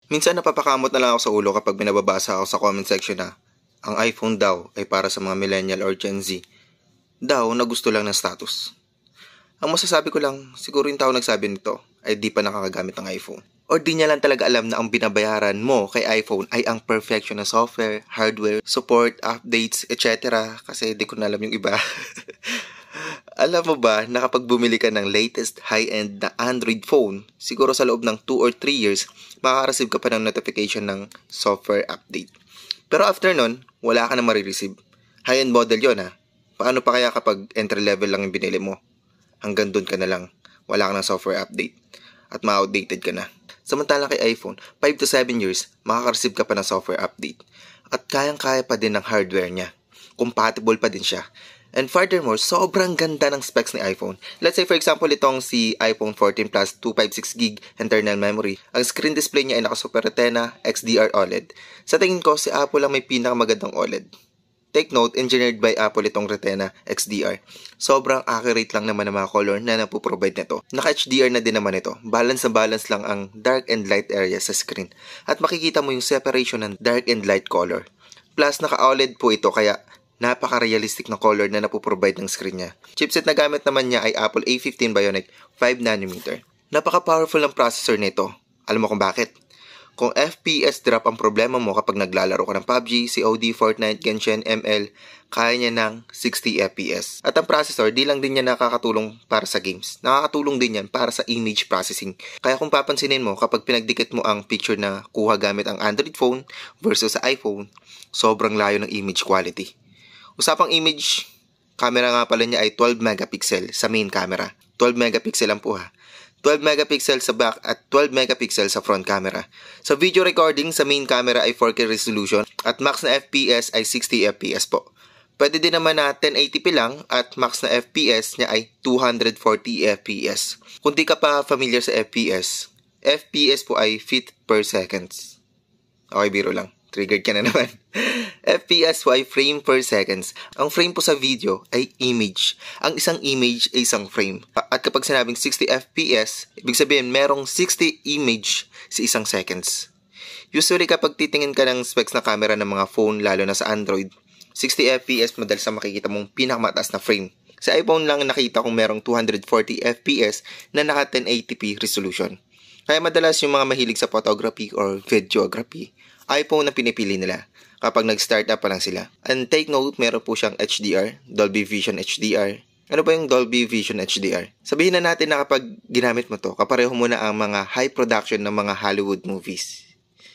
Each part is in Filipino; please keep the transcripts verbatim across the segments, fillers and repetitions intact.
Minsan napapakamot na lang ako sa ulo kapag binababasa ako sa comment section na ang iPhone daw ay para sa mga millennial or Gen Z. Daw na gusto lang ng status. Ang masasabi ko lang, siguro yung tao nagsabi nito ay di pa nakakagamit ng iPhone. Or di niya lang talaga alam na ang binabayaran mo kay iPhone ay ang perfection ng software, hardware, support, updates, et cetera. Kasi di ko na alam yung iba. Alam mo ba na kapag bumili ka ng latest high-end na Android phone, siguro sa loob ng two or three years, makaka-receive ka pa ng notification ng software update. Pero after nun, wala ka na marireceive. High-end model yon ha. Paano pa kaya kapag entry level lang yung binili mo? Hanggang dun ka na lang. Wala ka ng software update. At ma-outdated ka na. Samantalang kay iPhone, five to seven years, makaka-receive ka pa ng software update. At kayang-kaya pa din ng hardware niya. Compatible pa din siya. And furthermore, sobrang ganda ng specs ni iPhone. Let's say for example, itong si iPhone fourteen Plus two fifty-six gig internal memory. Ang screen display niya ay naka Super Retina X D R O L E D. Sa tingin ko, si Apple lang may pinakamagandang O L E D. Take note, engineered by Apple itong Retina X D R. Sobrang accurate lang naman ng mga color na napoprovide nito. Naka-H D R na din naman ito. Balance na balance lang ang dark and light area sa screen. At makikita mo yung separation ng dark and light color. Plus, naka-O L E D po ito kaya napaka-realistic na color na napoprovide ng screen niya. Chipset na gamit naman niya ay Apple A fifteen Bionic five nanometer. Napaka-powerful ng processor nito. Alam mo kung bakit? Kung F P S drop ang problema mo kapag naglalaro ka ng P U B G, C O D, Fortnite, Genshin, M L, kaya niya ng sixty F P S. At ang processor, di lang din niya nakakatulong para sa games. Nakakatulong din yan para sa image processing. Kaya kung papansinin mo, kapag pinagdikit mo ang picture na kuha gamit ang Android phone versus sa iPhone, sobrang layo ng image quality. Usapang image, camera nga pala niya ay twelve megapixel sa main camera. twelve megapixel lang po ha. twelve megapixel sa back at twelve megapixel sa front camera. Sa video recording, sa main camera ay four K resolution at max na F P S ay sixty F P S po. Pwede din naman na ten eighty p lang at max na F P S niya ay two forty F P S. Kung di ka pa familiar sa F P S, F P S po ay feet per seconds. Okay, biro lang. Triggered ka na naman. F P S po ay frame per seconds. Ang frame po sa video ay image. Ang isang image ay isang frame. At kapag sinabing sixty F P S, ibig sabihin merong sixty image sa isang seconds. Usually kapag titingin ka ng specs na camera ng mga phone, lalo na sa Android, sixty F P S madalas na makikita mong pinakamataas na frame. Sa iPhone lang nakita kong merong two forty F P S na naka ten eighty p resolution. Kaya madalas yung mga mahilig sa photography or videography, iPhone na pinipili nila kapag nag-start up pa lang sila. And take note, meron po siyang H D R, Dolby Vision H D R. Ano ba yung Dolby Vision H D R? Sabihin na natin na kapag ginamit mo to, kapareho mo na ang mga high production ng mga Hollywood movies.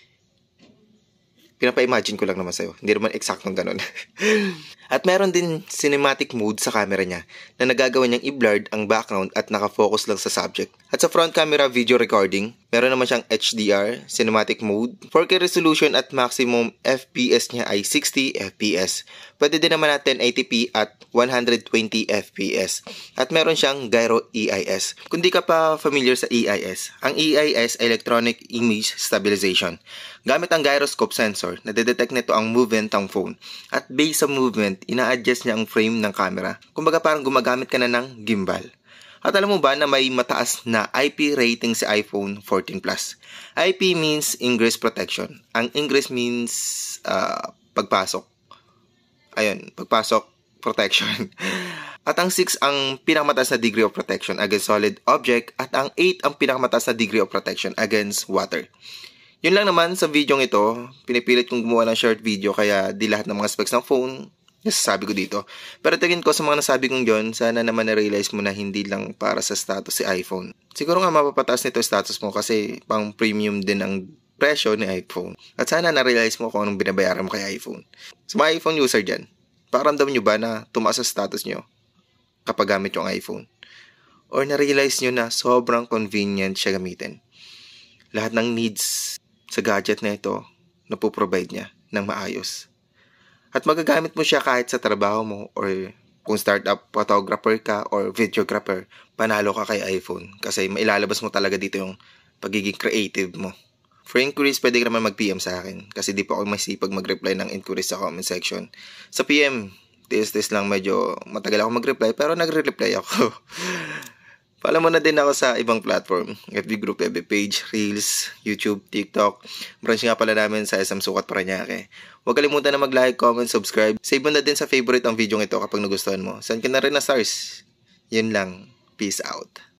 Pinapa-imagine ko lang naman sa'yo. Hindi naman eksaktong ganun. At meron din cinematic mode sa camera niya na nagagawa niyang i-blurred ang background at nakafocus lang sa subject. At sa front camera video recording, meron naman siyang H D R, cinematic mode, four K resolution at maximum F P S niya ay sixty F P S. Pwede din naman na ten eighty p at one twenty F P S. At meron siyang gyro E I S. Kung di ka pa familiar sa E I S, ang E I S ay Electronic Image Stabilization. Gamit ang gyroscope sensor, nadedetect nito ang movement ng phone. At based sa movement, ina-adjust niya ang frame ng camera. Kumbaga parang gumagamit ka na ng gimbal. At alam mo ba na may mataas na I P rating si iPhone fourteen Plus? I P means ingress protection. Ang ingress means uh, pagpasok. Ayun, pagpasok protection. At ang six ang pinakamataas na degree of protection against solid object at ang eight ang pinakamataas na degree of protection against water. Yun lang naman sa video ito. Pinipilit kong gumawa ng short video kaya di lahat ng mga specs ng phone nasasabi ko dito. Pero tingin ko sa mga nasabi kong yun, sana naman na-realize mo na hindi lang para sa status si iPhone. Siguro nga mapapataas nito status mo kasi pang premium din ang presyo ni iPhone. At sana na-realize mo kung anong binabayaran mo kay iPhone. Sa mga iPhone user dyan, pakiramdam nyo ba na tumaas ang status nyo kapag gamit yung iPhone? Or na-realize nyo na sobrang convenient siya gamitin? Lahat ng needs sa gadget na ito, napoprovide niya ng maayos. At magagamit mo siya kahit sa trabaho mo or kung startup photographer ka or videographer, panalo ka kay iPhone kasi mailalabas mo talaga dito yung pagiging creative mo. For inquiries, pwede ka naman mag-P M sa akin kasi di pa ako masipag mag-reply ng inquiries sa comment section. Sa P M, tis-tis lang medyo matagal ako mag-reply pero nagre-reply ako. Follow mo na din ako sa ibang platform, F B group, F B page, Reels, YouTube, TikTok. Branch nga pala namin sa S M Sukat Parañaque. Huwag kalimutan na mag-like, comment, subscribe. Save mo na din sa favorite ang video ito kapag nagustuhan mo. Send ka na rin na stars. Yun lang. Peace out.